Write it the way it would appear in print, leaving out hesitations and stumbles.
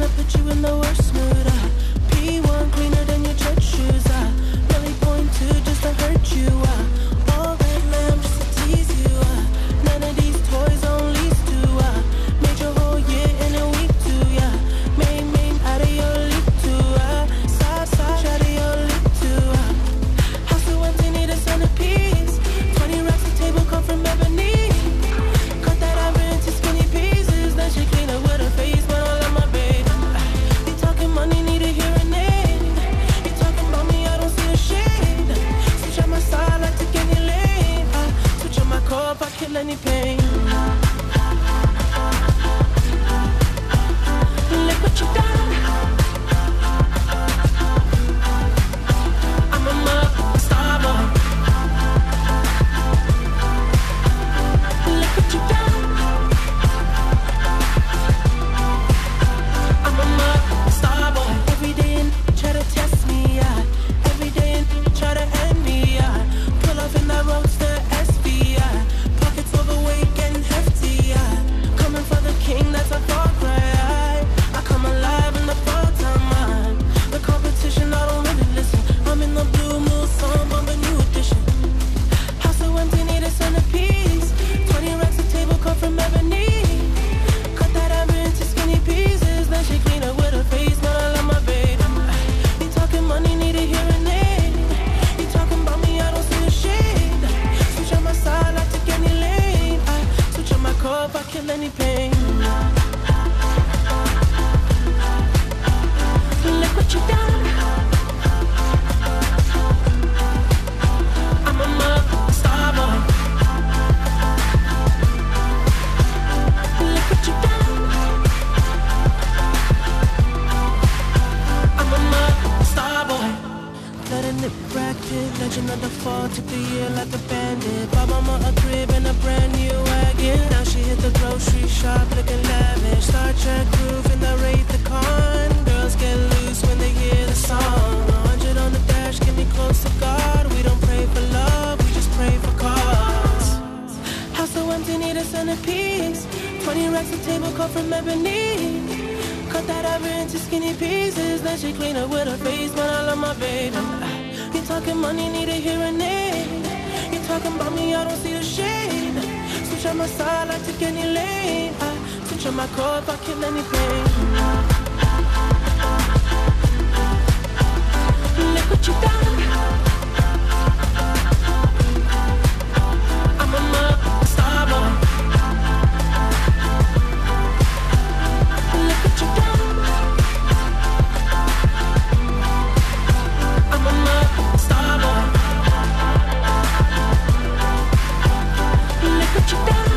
tryna put you in the worst mood. P1 cleaner than your church shoes. Really point to just to hurt you. All red lamb just to tease you. None of these toys on lease to. Made your whole year in a week too. Main out of your league too. Side out of your league too. House so empty, need a centerpiece. 20 racks a table come from ebony. Cut that ivory into skinny pieces. Then she clean up with her face, but all of my baby. You talking money, need a hearing aid. You talking about me, I don't see a shade. Switch on my side, like take any lane. Switch on my core if I kill any pain. Look what you done. I'm a star boy. Look what you done. I'm a star boy. Every day and try to test me, every day and try to end me, pull off in that roadster SV, pockets overweight getting hefty, coming for the king, that's a far cry. I come alive in the fall time, the competition, I don't really listen. I'm in the blue moon song, bumping new edition. House so empty, need a centerpiece. 20 racks a table come from ebony. Cut that ivory into skinny pieces. Then she clean up with her face, but I love my baby. You talking money, need a hearing aid. You talking about me, I don't see a shade. Switch on my side, I take any lane. I switch on my core if I kill any pain. Look what you done. I'm a star boy. Look what you done. I'm a star boy. Let a nip bracket, legend of the fall, took the year like a bandit. Bought mama a crib and a brand new wagon. Now she hit the grocery shop looking lavish. Star Trek groove in the Wraith the Con. Girls get loose when they hear the song. 100 on the dash, get me close to God. We don't pray for love, we just pray for cause. House so empty, need a centerpiece. 20 racks a table cut from ebony. Cut that ivory into skinny pieces. Then she clean up with her face, but I love my baby. You talking money, need a hearing aid. You talking about me, I don't see a shade. Switch on my side, like take any lane. Switch on my core if I kill any pain. Look what you done. I'm a star boy. Look what you done. I'm a star boy. Look what you done.